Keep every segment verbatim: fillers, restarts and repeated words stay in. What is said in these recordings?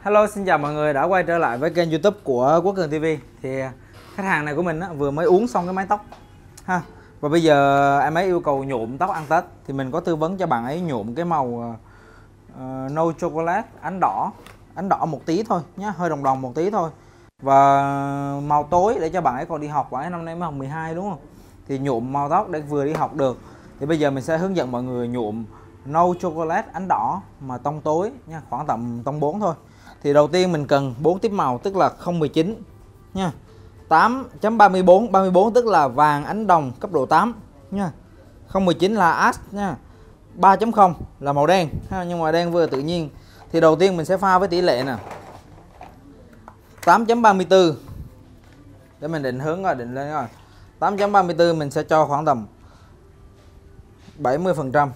Hello, xin chào mọi người đã quay trở lại với kênh YouTube của Quốc Cường ti vi. Thì khách hàng này của mình á, vừa mới uống xong cái mái tóc ha, và bây giờ em ấy yêu cầu nhuộm tóc ăn Tết thì mình có tư vấn cho bạn ấy nhuộm cái màu uh, No Chocolate, ánh đỏ, ánh đỏ một tí thôi nhé, hơi đồng đồng một tí thôi, và màu tối để cho bạn ấy còn đi học. Bạn ấy năm nay mới học mười hai đúng không, thì nhuộm màu tóc để vừa đi học được. Thì bây giờ mình sẽ hướng dẫn mọi người nhuộm No Chocolate ánh đỏ mà tông tối nha, khoảng tầm tông bốn thôi. Thì đầu tiên mình cần bốn tiếp màu, tức là không một chín nha, tám chấm ba mươi bốn, ba mươi bốn tức là vàng ánh đồng cấp độ tám nha, không một chín là ash nha, ba chấm không là màu đen ha, nhưng mà đen vừa tự nhiên. Thì đầu tiên mình sẽ pha với tỷ lệ nè, tám chấm ba mươi tư để mình định hướng rồi, định lên rồi. tám chấm ba mươi tư mình sẽ cho khoảng tầm bảy mươi phần trăm.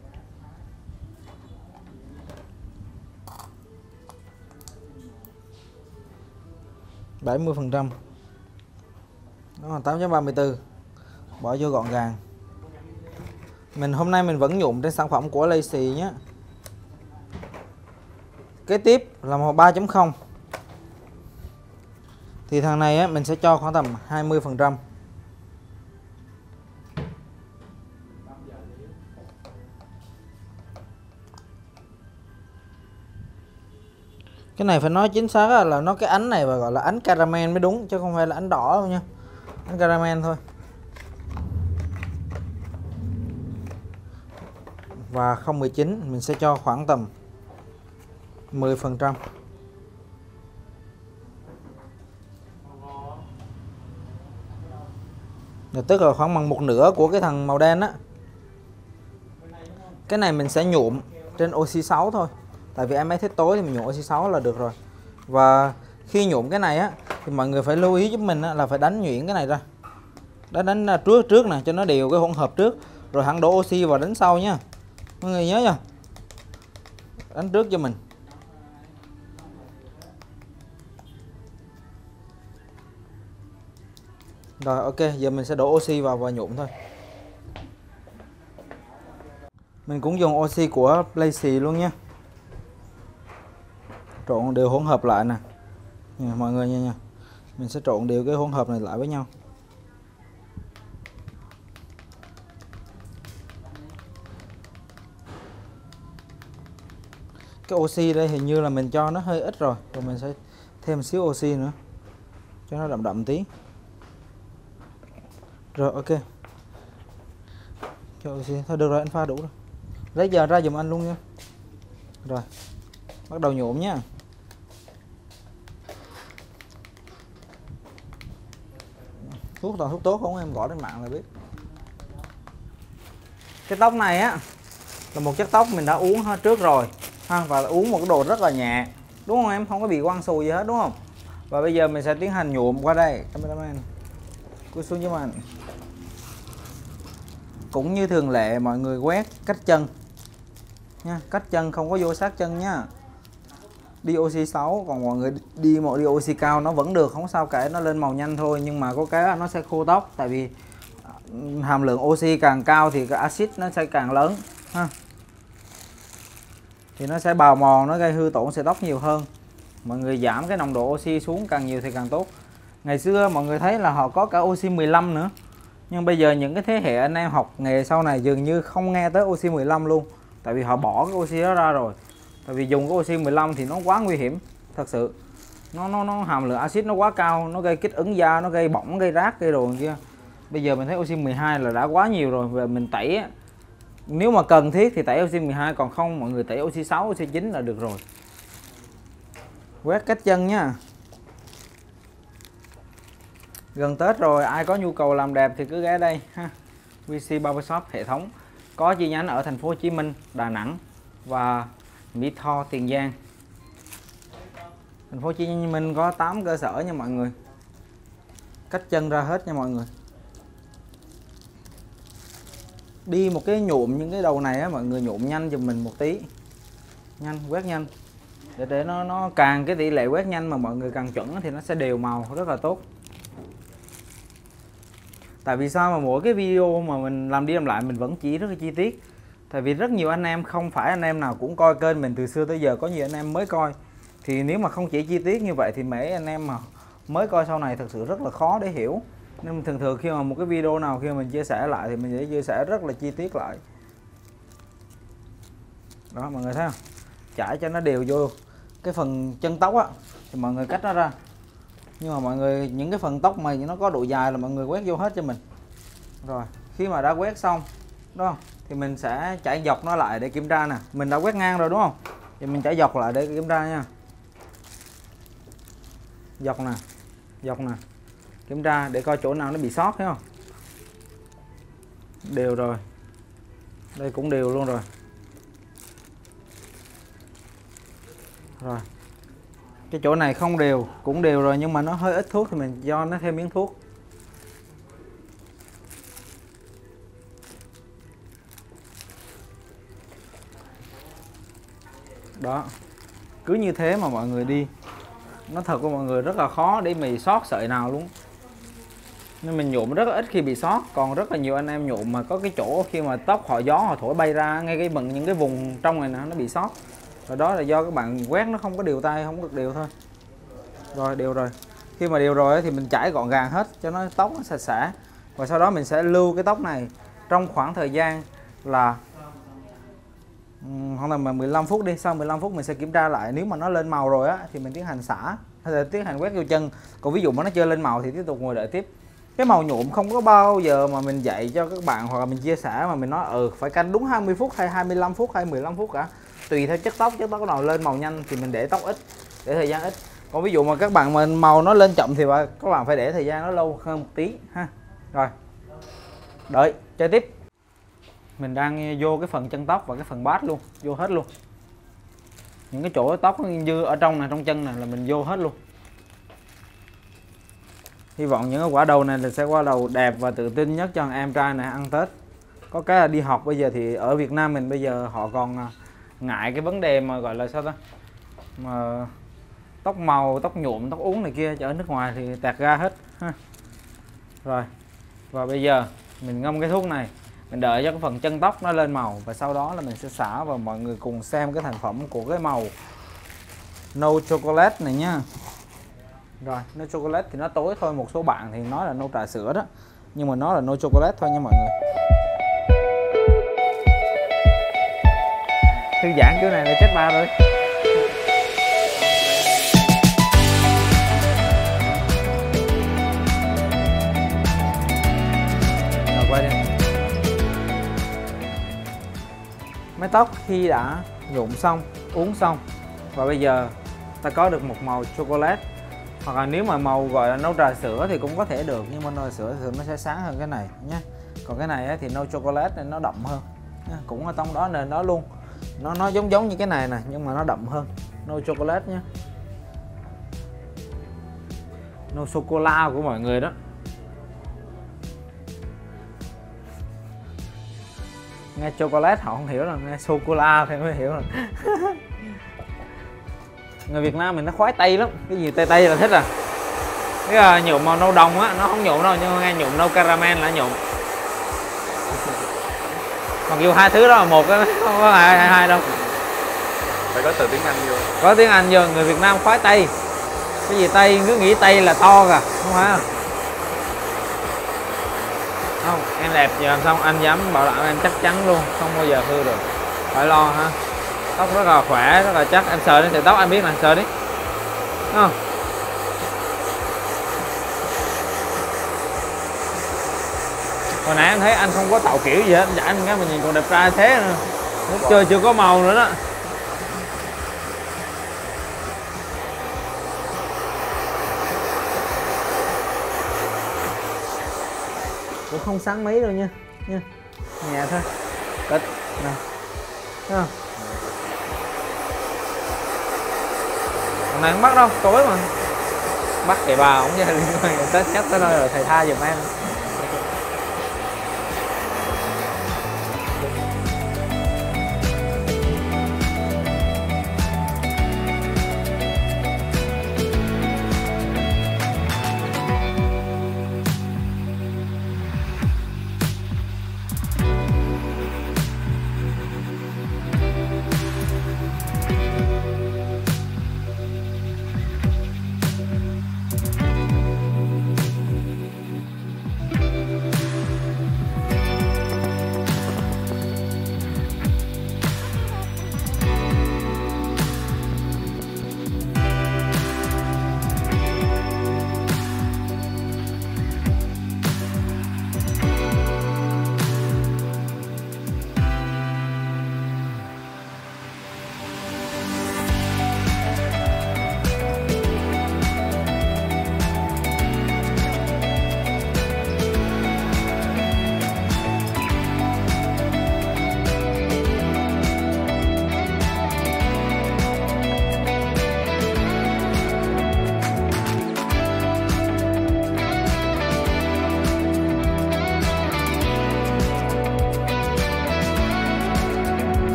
bảy mươi phần trăm. Đó là tám chấm ba mươi tư. Bỏ vô gọn gàng. Mình hôm nay mình vẫn nhuộm trên sản phẩm của Lacy nhé. Kế tiếp là màu ba chấm không. Thì thằng này á, mình sẽ cho khoảng tầm hai mươi phần trăm. Cái này phải nói chính xác là nó cái ánh này và gọi là ánh caramel mới đúng, chứ không phải là ánh đỏ đâu nha. Ánh caramel thôi. Và không một chín mình sẽ cho khoảng tầm mười phần trăm. Tức là khoảng bằng một nửa của cái thằng màu đen á. Cái này mình sẽ nhuộm trên oxy sáu thôi. Tại vì em ấy thích tối thì mình nhuộm oxy sáu là được rồi. Và khi nhuộm cái này á thì mọi người phải lưu ý giúp mình á, là phải đánh nhuyễn cái này ra. Đánh đánh trước trước nè cho nó đều cái hỗn hợp trước, rồi hẳn đổ oxy vào đánh sau nha. Mọi người nhớ nha. Đánh trước cho mình. Rồi ok, giờ mình sẽ đổ oxy vào và nhuộm thôi. Mình cũng dùng oxy của Lacy luôn nha. Trộn đều hỗn hợp lại nè nha, mọi người nha nha. Mình sẽ trộn đều cái hỗn hợp này lại với nhau. Cái oxy đây hình như là mình cho nó hơi ít rồi, rồi mình sẽ thêm xíu oxy nữa cho nó đậm đậm tí. Rồi ok. Cho oxy thôi được rồi, anh pha đủ rồi. Lấy giờ ra giùm anh luôn nha. Rồi bắt đầu nhuộm nhá. Thuốc toàn thuốc tốt không, em gõ trên mạng là biết. Cái tóc này á là một chất tóc mình đã uống hết trước rồi ha, và uống một cái độ rất là nhẹ đúng không em, không có bị quăng xù gì hết đúng không. Và bây giờ mình sẽ tiến hành nhuộm qua đây. Cameraman cúi xuống giúp anh. Cũng như thường lệ mọi người quét cách chân nha, cách chân không có vô sát chân nhá. Đi oxy sáu, còn mọi người đi một đi oxy cao nó vẫn được, không sao cả, nó lên màu nhanh thôi, nhưng mà có cái nó sẽ khô tóc, tại vì hàm lượng oxy càng cao thì cái axit nó sẽ càng lớn ha, thì nó sẽ bào mòn, nó gây hư tổn sợi tóc nhiều hơn. Mọi người giảm cái nồng độ oxy xuống càng nhiều thì càng tốt. Ngày xưa mọi người thấy là họ có cả oxy mười lăm nữa, nhưng bây giờ những cái thế hệ anh em học nghề sau này dường như không nghe tới oxy mười lăm luôn, tại vì họ bỏ cái oxy đó ra rồi. Tại vì dùng cái oxy mười lăm thì nó quá nguy hiểm thật sự, nó nó nó hàm lượng axit nó quá cao, nó gây kích ứng da, nó gây bỏng, gây rát, gây đồ kia. Bây giờ mình thấy oxy mười hai là đã quá nhiều rồi, và mình tẩy nếu mà cần thiết thì tẩy oxy mười hai, còn không mọi người tẩy oxy sáu, oxy chín là được rồi. Quét cách chân nha. Gần Tết rồi, ai có nhu cầu làm đẹp thì cứ ghé đây ha. vê xê Barbershop hệ thống có chi nhánh ở thành phố Hồ Chí Minh, Đà Nẵng và Mỹ Tho, Tiền Giang. Thành phố Hồ Chí Minh có tám cơ sở nha mọi người. Cách chân ra hết nha mọi người. Đi một cái nhuộm những cái đầu này á, mọi người nhuộm nhanh giùm mình một tí. Nhanh, quét nhanh. Để để nó nó càng cái tỷ lệ quét nhanh mà mọi người càng chuẩn thì nó sẽ đều màu rất là tốt. Tại vì sao mà mỗi cái video mà mình làm đi làm lại mình vẫn chỉ rất là chi tiết. Tại vì rất nhiều anh em, không phải anh em nào cũng coi kênh mình từ xưa tới giờ, có nhiều anh em mới coi Thì nếu mà không chỉ chi tiết như vậy thì mấy anh em mà mới coi sau này thực sự rất là khó để hiểu. Nên thường thường khi mà một cái video nào khi mà mình chia sẻ lại thì mình sẽ chia sẻ rất là chi tiết lại. Đó mọi người thấy không? Chải cho nó đều vô cái phần chân tóc á thì mọi người cách nó ra. Nhưng mà mọi người những cái phần tóc mà nó có độ dài là mọi người quét vô hết cho mình. Rồi khi mà đã quét xong đúng không thì mình sẽ chải dọc nó lại để kiểm tra nè. Mình đã quét ngang rồi đúng không, thì mình chải dọc lại để kiểm tra nha. Dọc nè, dọc nè, kiểm tra để coi chỗ nào nó bị sót, thấy không? Đều rồi, đây cũng đều luôn rồi. Rồi cái chỗ này không đều cũng đều rồi, nhưng mà nó hơi ít thuốc thì mình cho nó thêm miếng thuốc. Đó, cứ như thế mà mọi người đi, nó thật của mọi người rất là khó để mì sót sợi nào luôn. Nên mình nhuộm rất là ít khi bị sót. Còn rất là nhiều anh em nhuộm mà có cái chỗ khi mà tóc họ gió họ thổi bay ra ngay cái bận những cái vùng trong này nè, nó bị sót. Rồi đó là do các bạn quét nó không có đều tay, không được đều thôi. Rồi đều rồi. Khi mà đều rồi thì mình chải gọn gàng hết cho nó tóc nó sạch sẽ. Và sau đó mình sẽ lưu cái tóc này trong khoảng thời gian là không là mười lăm phút đi. Sau mười lăm phút mình sẽ kiểm tra lại. Nếu mà nó lên màu rồi á thì mình tiến hành xả hay là tiến hành quét vô chân. Còn ví dụ mà nó chưa lên màu thì tiếp tục ngồi đợi tiếp. Cái màu nhuộm không có bao giờ mà mình dạy cho các bạn hoặc là mình chia sẻ mà mình nói ừ phải canh đúng hai mươi phút hay hai mươi lăm phút hay mười lăm phút cả. Tùy theo chất tóc, chất tóc nào lên màu nhanh thì mình để tóc ít, để thời gian ít. Còn ví dụ mà các bạn mà màu nó lên chậm thì các bạn phải để thời gian nó lâu hơn một tí ha. Rồi đợi chơi tiếp. Mình đang vô cái phần chân tóc và cái phần bát luôn, vô hết luôn. Những cái chỗ tóc dư ở trong này, trong chân này là mình vô hết luôn. Hy vọng những cái quả đầu này là sẽ quả đầu đẹp và tự tin nhất cho em trai này ăn Tết. Có cái là đi học bây giờ thì ở Việt Nam mình bây giờ họ còn ngại cái vấn đề mà gọi là sao ta, mà tóc màu, tóc nhuộm, tóc uống này kia, ở nước ngoài thì tẹt ra hết ha. Rồi và bây giờ mình ngâm cái thuốc này, mình đợi cho cái phần chân tóc nó lên màu và sau đó là mình sẽ xả và mọi người cùng xem cái thành phẩm của cái màu No Chocolate này nhá. Rồi No Chocolate thì nó tối thôi, một số bạn thì nói là nâu trà sữa đó, nhưng mà nó là No Chocolate thôi nha mọi người. Thư giãn kiểu này là chết ba rồi. Rồi quay đi. Mái tóc khi đã nhuộm xong, uống xong và bây giờ ta có được một màu chocolate, hoặc là nếu mà màu gọi là nâu trà sữa thì cũng có thể được, nhưng mà nâu trà sữa thì nó sẽ sáng hơn cái này nhé. Còn cái này thì no chocolate nên nó đậm hơn nhé. Cũng ở trong đó nền đó luôn, nó nó giống giống như cái này nè nhưng mà nó đậm hơn. No chocolate nhé, no sô cô la của mọi người đó. Nghe chocolate họ không hiểu là nghe sô cô la thì mới hiểu rồi. Người Việt Nam mình nó khoái tây lắm, cái gì tây tây là thích à. Cái là nhuộm màu nâu đồng á, nó không nhuộm đâu, nhưng mà nghe nhuộm nâu caramel là nhuộm. Mặc dù hai thứ đó là một á, không có hai, hai, hai đâu. Phải có từ tiếng Anh vô. Có tiếng Anh vô, người Việt Nam khoái tây. Cái gì tây cứ nghĩ tây là to kìa, không phải không? Không, em đẹp giờ làm xong anh dám bảo đảm em chắc chắn luôn, không bao giờ hư được. Phải lo ha. Tóc rất là khỏe, rất là chắc. Em sờ đến sợi tóc anh biết là sờ đi. Đúng không? Hồi nãy em thấy anh không có tạo kiểu gì hết, dạ anh cái mình nhìn còn đẹp trai thế nữa. Nước chơi chưa có màu nữa đó. Cũng không sáng mấy đâu nha, nha. Nhẹ thôi. Cất. Nè. Thấy không? Hôm nay không bắt đâu, tối mà. Bắt kệ bà ổng nha, Tết nhất tới nơi rồi thầy tha giùm em.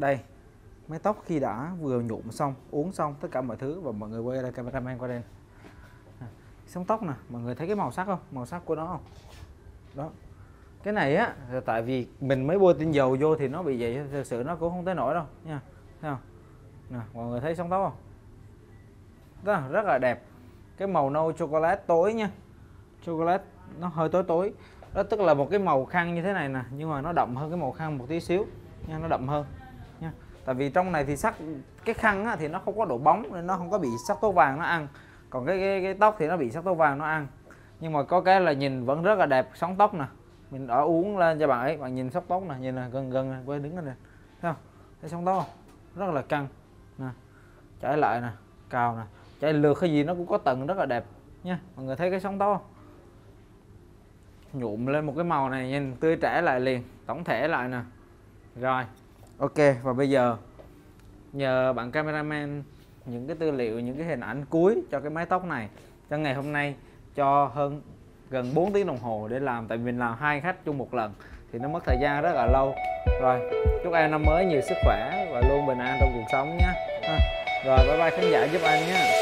đây mái tóc khi đã vừa nhuộm xong, uống xong tất cả mọi thứ, và mọi người quay đây, cameraman qua đây, sống tóc nè, mọi người thấy cái màu sắc không, màu sắc của nó không đó. Cái này á tại vì mình mới bôi tinh dầu vô thì nó bị vậy, thực sự nó cũng không tới nổi đâu nha, thấy không nè, mọi người thấy sống tóc không đó, rất là đẹp. Cái màu nâu chocolate tối nha, chocolate nó hơi tối tối đó, tức là một cái màu khăn như thế này nè, nhưng mà nó đậm hơn cái màu khăn một tí xíu nha, nó đậm hơn nha. Tại vì trong này thì sắc cái khăn á, thì nó không có độ bóng nên nó không có bị sắc tố vàng nó ăn, còn cái, cái cái tóc thì nó bị sắc tố vàng nó ăn. Nhưng mà có cái là nhìn vẫn rất là đẹp, sóng tóc nè, mình ở uống lên cho bạn ấy, bạn nhìn sóng tóc nè, nhìn là gần gần này, quay đứng lên nè, thấy không, thấy sóng tóc không, rất là căng nè, chải lại nè, cào nè, chải lược cái gì nó cũng có tầng, rất là đẹp nha. Mọi người thấy cái sóng tóc không, nhuộm lên một cái màu này nhìn tươi trẻ lại liền, tổng thể lại nè. Rồi ok, và bây giờ nhờ bạn cameraman những cái tư liệu, những cái hình ảnh cuối cho cái mái tóc này cho ngày hôm nay, cho hơn gần bốn tiếng đồng hồ để làm, tại vì mình làm hai khách chung một lần thì nó mất thời gian rất là lâu. Rồi chúc em năm mới nhiều sức khỏe và luôn bình an trong cuộc sống nhé. Rồi bye bye khán giả giúp anh nhé.